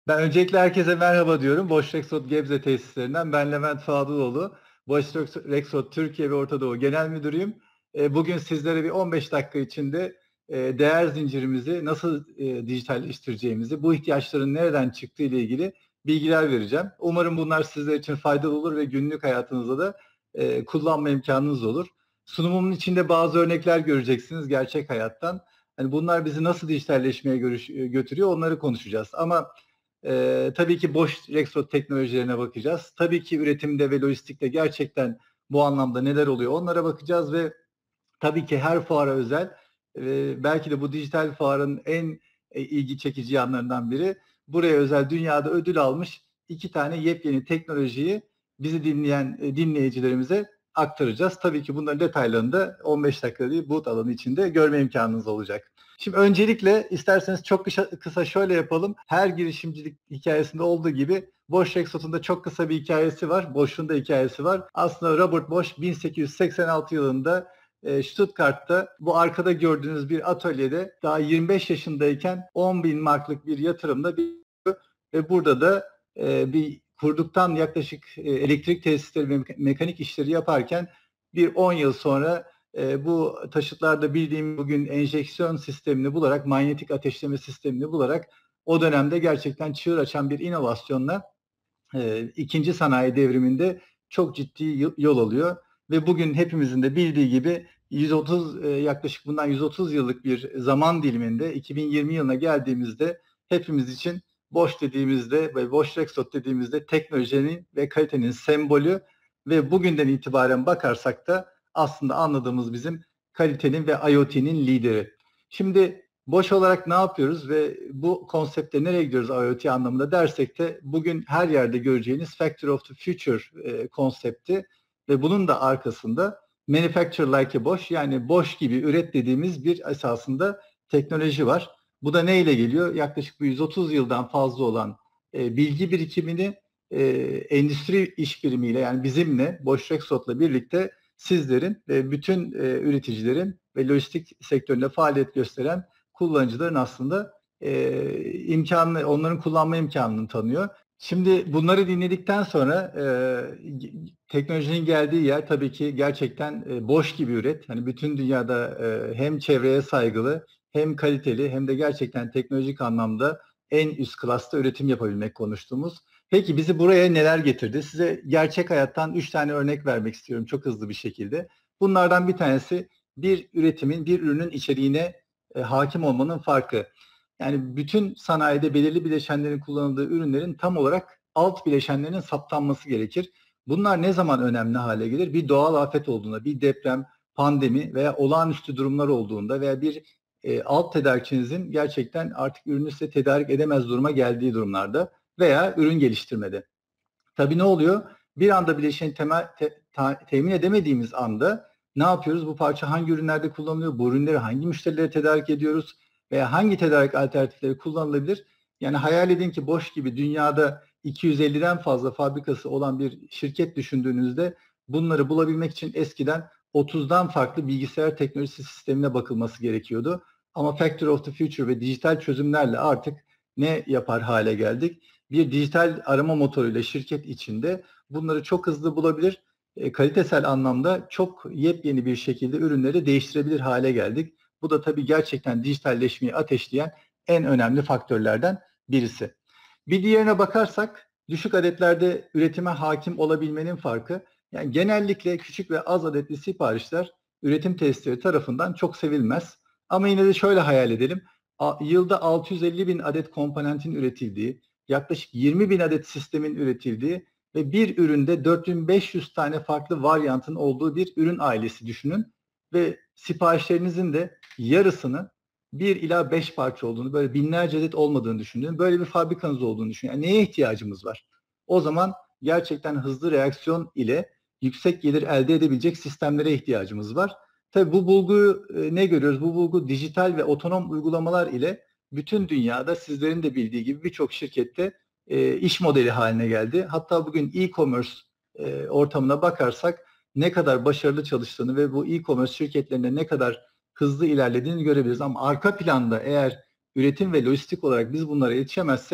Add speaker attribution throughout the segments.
Speaker 1: Ben öncelikle herkese merhaba diyorum. Boş Rexroad Gebze tesislerinden. Ben Levent Fadıloğlu. Boş Rexroad Türkiye ve Orta Doğu Genel Müdürüyüm. Bugün sizlere bir 15 dakika içinde değer zincirimizi nasıl dijitalleştireceğimizi, bu ihtiyaçların nereden çıktığı ile ilgili bilgiler vereceğim. Umarım bunlar sizler için faydalı olur ve günlük hayatınızda da kullanma imkanınız olur. Sunumumun içinde bazı örnekler göreceksiniz gerçek hayattan. Hani bunlar bizi nasıl dijitalleşmeye götürüyor, onları konuşacağız. Ama tabii ki boş Rexroad teknolojilerine bakacağız. Tabii ki üretimde ve lojistikte gerçekten bu anlamda neler oluyor onlara bakacağız ve tabii ki her fuara özel, belki de bu dijital fuarın en ilgi çekici yanlarından biri, buraya özel dünyada ödül almış 2 tane yepyeni teknolojiyi bizi dinleyen dinleyicilerimize aktaracağız. Tabii ki bunların detaylarını da 15 dakika değil, bu alanı içinde görme imkanınız olacak. Şimdi öncelikle isterseniz çok kısa şöyle yapalım. Her girişimcilik hikayesinde olduğu gibi Bosch Rexroad'un da çok kısa bir hikayesi var. Bosch'un da hikayesi var. Aslında Robert Bosch 1886 yılında Stuttgart'ta bu arkada gördüğünüz bir atölyede daha 25 yaşındayken 10 bin marklık bir yatırımla ve burada da bir kurduktan yaklaşık elektrik tesisleri ve mekanik işleri yaparken bir 10 yıl sonra bu taşıtlarda bildiğim bugün enjeksiyon sistemini bularak, manyetik ateşleme sistemini bularak o dönemde gerçekten çığır açan bir inovasyonla ikinci sanayi devriminde çok ciddi yol alıyor ve bugün hepimizin de bildiği gibi 130 yaklaşık bundan 130 yıllık bir zaman diliminde 2020 yılına geldiğimizde hepimiz için Bosch dediğimizde ve Bosch Rexroad dediğimizde teknolojinin ve kalitenin sembolü ve bugünden itibaren bakarsak da aslında anladığımız bizim kalitenin ve IoT'nin lideri. Şimdi Boş olarak ne yapıyoruz ve bu konsepte nereye gidiyoruz IoT anlamında dersek de bugün her yerde göreceğiniz Factory of the Future konsepti ve bunun da arkasında Manufacture Like a Bosch, yani Bosch gibi üret dediğimiz bir esasında teknoloji var. Bu da neyle geliyor? Yaklaşık bu 130 yıldan fazla olan bilgi birikimini endüstri işbirimiyle, yani bizimle, Bosch Rexroad'la birlikte sizlerin ve bütün üreticilerin ve lojistik sektöründe faaliyet gösteren kullanıcıların aslında imkanını, onların kullanma imkanını tanıyor. Şimdi bunları dinledikten sonra teknolojinin geldiği yer tabii ki gerçekten boş gibi üret. Hani bütün dünyada hem çevreye saygılı, hem kaliteli, hem de gerçekten teknolojik anlamda en üst klasta üretim yapabilmek konuştuğumuz. Peki bizi buraya neler getirdi? Size gerçek hayattan 3 tane örnek vermek istiyorum çok hızlı bir şekilde. Bunlardan bir tanesi bir üretimin, bir ürünün içeriğine hakim olmanın farkı. Yani bütün sanayide belirli bileşenlerin kullanıldığı ürünlerin tam olarak alt bileşenlerinin saptanması gerekir. Bunlar ne zaman önemli hale gelir? Bir doğal afet olduğunda, bir deprem, pandemi veya olağanüstü durumlar olduğunda veya bir alt tedarikçinizin gerçekten artık ürünü size tedarik edemez duruma geldiği durumlarda veya ürün geliştirmede. Tabii ne oluyor? Bir anda bileşeni temin edemediğimiz anda ne yapıyoruz? Bu parça hangi ürünlerde kullanılıyor? Bu ürünleri hangi müşterilere tedarik ediyoruz? Veya hangi tedarik alternatifleri kullanılabilir? Yani hayal edin ki Bosch gibi dünyada 250'den fazla fabrikası olan bir şirket düşündüğünüzde bunları bulabilmek için eskiden 30'dan farklı bilgisayar teknolojisi sistemine bakılması gerekiyordu. Ama Factory of the Future ve dijital çözümlerle artık ne yapar hale geldik? Bir dijital arama motoruyla şirket içinde bunları çok hızlı bulabilir, kalitesel anlamda çok yepyeni bir şekilde ürünleri değiştirebilir hale geldik. Bu da tabii gerçekten dijitalleşmeyi ateşleyen en önemli faktörlerden birisi. Bir diğerine bakarsak düşük adetlerde üretime hakim olabilmenin farkı. Yani genellikle küçük ve az adetli siparişler üretim tesisleri tarafından çok sevilmez. Ama yine de şöyle hayal edelim. Yılda 650 bin adet komponentin üretildiği, yaklaşık 20 bin adet sistemin üretildiği ve bir üründe 4500 tane farklı varyantın olduğu bir ürün ailesi düşünün. Ve siparişlerinizin de yarısını 1 ila 5 parça olduğunu, böyle binlerce adet olmadığını düşünün. Böyle bir fabrikanız olduğunu düşünün. Yani neye ihtiyacımız var? O zaman gerçekten hızlı reaksiyon ile yüksek gelir elde edebilecek sistemlere ihtiyacımız var. Tabii bu bulguyu ne görüyoruz? Bu bulgu dijital ve otonom uygulamalar ile bütün dünyada sizlerin de bildiği gibi birçok şirkette iş modeli haline geldi. Hatta bugün e-commerce ortamına bakarsak ne kadar başarılı çalıştığını ve bu e-commerce şirketlerinde ne kadar hızlı ilerlediğini görebiliriz. Ama arka planda eğer üretim ve lojistik olarak biz bunlara yetişemezsek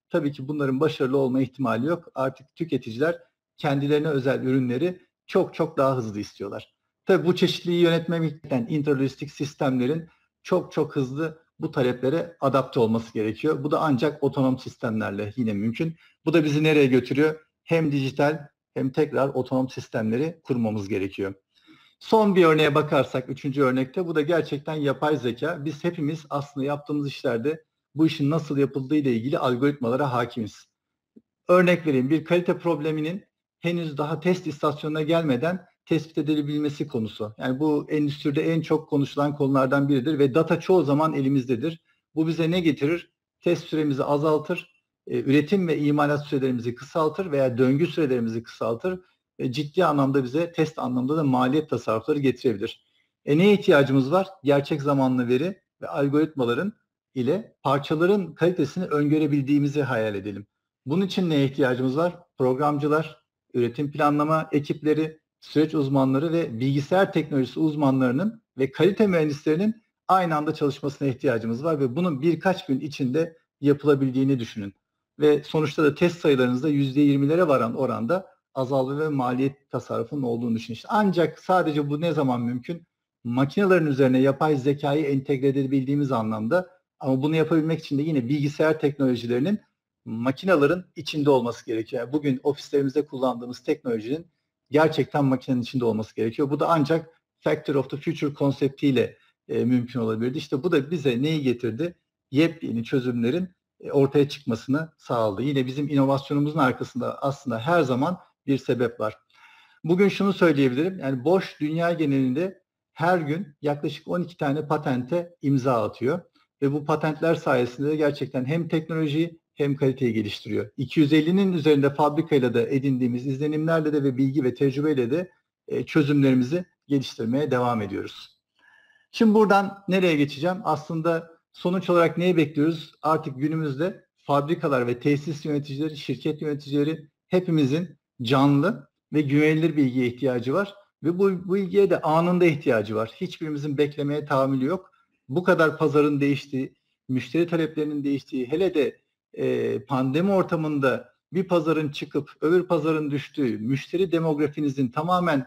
Speaker 1: tabii ki bunların başarılı olma ihtimali yok. Artık tüketiciler kendilerine özel ürünleri çok çok daha hızlı istiyorlar. Tabii bu çeşitliliği yönetmekten intralojistik sistemlerin çok çok hızlı bu taleplere adapte olması gerekiyor. Bu da ancak otonom sistemlerle yine mümkün. Bu da bizi nereye götürüyor? Hem dijital hem tekrar otonom sistemleri kurmamız gerekiyor. Son bir örneğe bakarsak, üçüncü örnekte, bu da gerçekten yapay zeka. Biz hepimiz aslında yaptığımız işlerde bu işin nasıl yapıldığı ile ilgili algoritmalara hakimiz. Örnek vereyim, bir kalite probleminin henüz daha test istasyonuna gelmeden tespit edilebilmesi konusu. Yani bu endüstride en çok konuşulan konulardan biridir ve data çoğu zaman elimizdedir. Bu bize ne getirir? Test süremizi azaltır, üretim ve imalat sürelerimizi kısaltır veya döngü sürelerimizi kısaltır. Ciddi anlamda bize test anlamında da maliyet tasarrufları getirebilir. Neye ihtiyacımız var? Gerçek zamanlı veri ve algoritmaların ile parçaların kalitesini öngörebildiğimizi hayal edelim. Bunun için neye ihtiyacımız var? Programcılar, üretim planlama ekipleri, süreç uzmanları ve bilgisayar teknolojisi uzmanlarının ve kalite mühendislerinin aynı anda çalışmasına ihtiyacımız var ve bunun birkaç gün içinde yapılabildiğini düşünün. Ve sonuçta da test sayılarınızda %20'lere varan oranda azalma ve maliyet tasarrufunun olduğunu düşünün. İşte ancak sadece bu ne zaman mümkün? Makinelerin üzerine yapay zekayı entegre edebildiğimiz anlamda, ama bunu yapabilmek için de yine bilgisayar teknolojilerinin makinelerin içinde olması gerekiyor. Yani bugün ofislerimizde kullandığımız teknolojinin gerçekten makinenin içinde olması gerekiyor. Bu da ancak Factory of the Future konseptiyle mümkün olabilirdi. İşte bu da bize neyi getirdi? Yepyeni çözümlerin ortaya çıkmasını sağladı. Yine bizim inovasyonumuzun arkasında aslında her zaman bir sebep var. Bugün şunu söyleyebilirim. Yani Bosch dünya genelinde her gün yaklaşık 12 tane patente imza atıyor. Ve bu patentler sayesinde gerçekten hem teknolojiyi hem kaliteyi geliştiriyor. 250'nin üzerinde fabrikayla da edindiğimiz izlenimlerle de ve bilgi ve tecrübeyle de çözümlerimizi geliştirmeye devam ediyoruz. Şimdi buradan nereye geçeceğim? Aslında sonuç olarak neyi bekliyoruz? Artık günümüzde fabrikalar ve tesis yöneticileri, şirket yöneticileri, hepimizin canlı ve güvenilir bilgiye ihtiyacı var. Ve bu bilgiye de anında ihtiyacı var. Hiçbirimizin beklemeye tahammülü yok. Bu kadar pazarın değiştiği, müşteri taleplerinin değiştiği, hele de pandemi ortamında bir pazarın çıkıp öbür pazarın düştüğü, müşteri demografinizin tamamen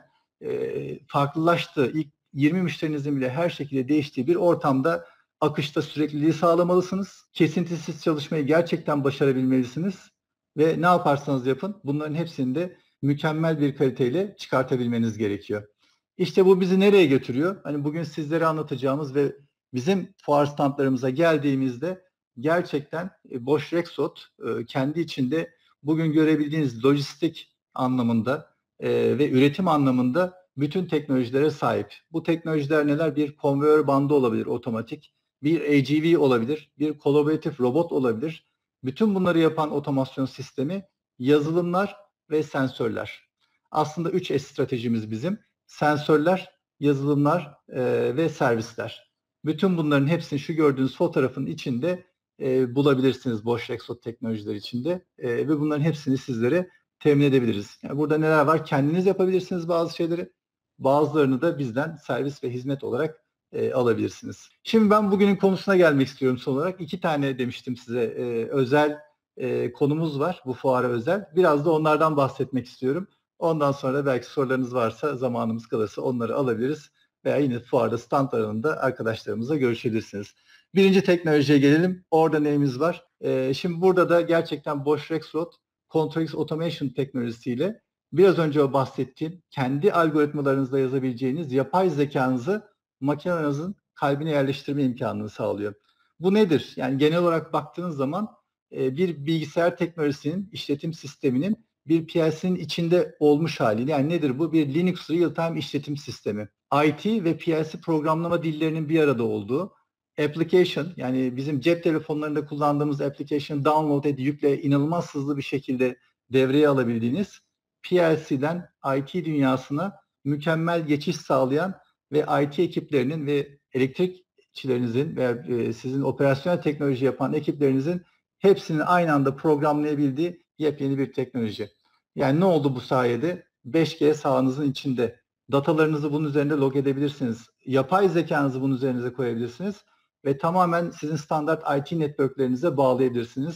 Speaker 1: farklılaştığı, ilk 20 müşterinizin bile her şekilde değiştiği bir ortamda akışta sürekliliği sağlamalısınız. Kesintisiz çalışmayı gerçekten başarabilmelisiniz ve ne yaparsanız yapın bunların hepsini de mükemmel bir kaliteyle çıkartabilmeniz gerekiyor. İşte bu bizi nereye götürüyor? Hani bugün sizlere anlatacağımız ve bizim fuar standlarımıza geldiğimizde gerçekten Bosch Rexroth kendi içinde bugün görebildiğiniz lojistik anlamında ve üretim anlamında bütün teknolojilere sahip. Bu teknolojiler neler? Bir konveyör bandı olabilir otomatik, bir AGV olabilir, bir kolaboratif robot olabilir. Bütün bunları yapan otomasyon sistemi, yazılımlar ve sensörler. Aslında 3 stratejimiz bizim. Sensörler, yazılımlar ve servisler. Bütün bunların hepsini şu gördüğünüz fotoğrafın içinde bulabilirsiniz Bosch Rexroth teknolojiler içinde ve bunların hepsini sizlere temin edebiliriz. Yani burada neler var? Kendiniz yapabilirsiniz bazı şeyleri. Bazılarını da bizden servis ve hizmet olarak alabilirsiniz. Şimdi ben bugünün konusuna gelmek istiyorum son olarak. 2 tane demiştim size özel konumuz var bu fuara özel. Biraz da onlardan bahsetmek istiyorum. Ondan sonra belki sorularınız varsa, zamanımız kalırsa onları alabiliriz. Veya yine fuarda stand alanında arkadaşlarımızla görüşebilirsiniz. Birinci teknolojiye gelelim. Orada neyimiz var? Şimdi burada da gerçekten Bosch Rexroth Control Automation teknolojisiyle biraz önce bahsettiğim kendi algoritmalarınızla yazabileceğiniz yapay zekanızı makinenizin kalbine yerleştirme imkanını sağlıyor. Bu nedir? Yani genel olarak baktığınız zaman bir bilgisayar teknolojisinin, işletim sisteminin bir PLC'nin içinde olmuş hali. Yani nedir bu? Bir Linux Real-Time işletim sistemi. IT ve PLC programlama dillerinin bir arada olduğu, application, yani bizim cep telefonlarında kullandığımız application download edip yükle inanılmaz hızlı bir şekilde devreye alabildiğiniz, PLC'den IT dünyasına mükemmel geçiş sağlayan ve IT ekiplerinin ve elektrikçilerinizin veya sizin operasyonel teknoloji yapan ekiplerinizin hepsini aynı anda programlayabildiği yepyeni bir teknoloji. Yani ne oldu bu sayede? 5G sahanızın içinde. Datalarınızı bunun üzerinde log edebilirsiniz. Yapay zekanızı bunun üzerinize koyabilirsiniz ve tamamen sizin standart IT networklerinize bağlayabilirsiniz.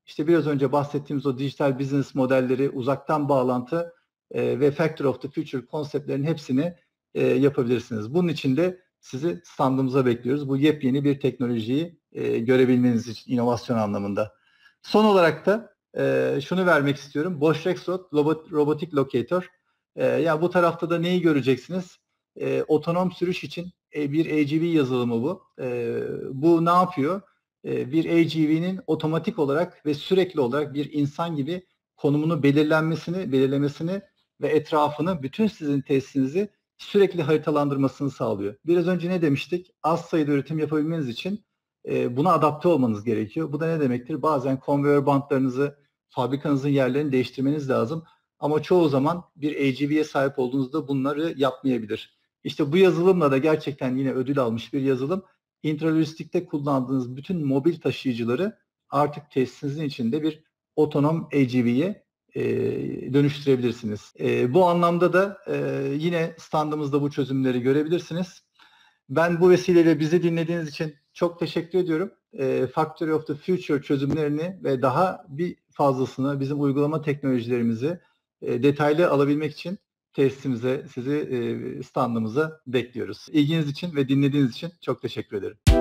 Speaker 1: İşte biraz önce bahsettiğimiz o dijital business modelleri, uzaktan bağlantı ve Factory of the Future konseptlerin hepsini yapabilirsiniz. Bunun için de sizi standımıza bekliyoruz. Bu yepyeni bir teknolojiyi görebilmeniz için inovasyon anlamında. Son olarak da şunu vermek istiyorum. Bosch Rexroth Robotic Locator. Ya bu tarafta da neyi göreceksiniz? Otonom sürüş için bir AGV yazılımı bu. Bu ne yapıyor? Bir AGV'nin otomatik olarak ve sürekli olarak bir insan gibi konumunu belirlemesini ve etrafını, bütün sizin tesisinizi sürekli haritalandırmasını sağlıyor. Biraz önce ne demiştik? Az sayıda üretim yapabilmeniz için buna adapte olmanız gerekiyor. Bu da ne demektir? Bazen konveyör bantlarınızı, fabrikanızın yerlerini değiştirmeniz lazım. Ama çoğu zaman bir AGV'ye sahip olduğunuzda bunları yapmayabilir. İşte bu yazılımla da gerçekten yine ödül almış bir yazılım. Intralojistik'te kullandığınız bütün mobil taşıyıcıları artık tesisinizin içinde bir otonom AGV'ye dönüştürebilirsiniz. Bu anlamda da yine standımızda bu çözümleri görebilirsiniz. Ben bu vesileyle bizi dinlediğiniz için çok teşekkür ediyorum. Factory of the Future çözümlerini ve daha bir fazlasını bizim uygulama teknolojilerimizi detaylı alabilmek için tesisimize, sizi standımıza bekliyoruz. İlginiz için ve dinlediğiniz için çok teşekkür ederim.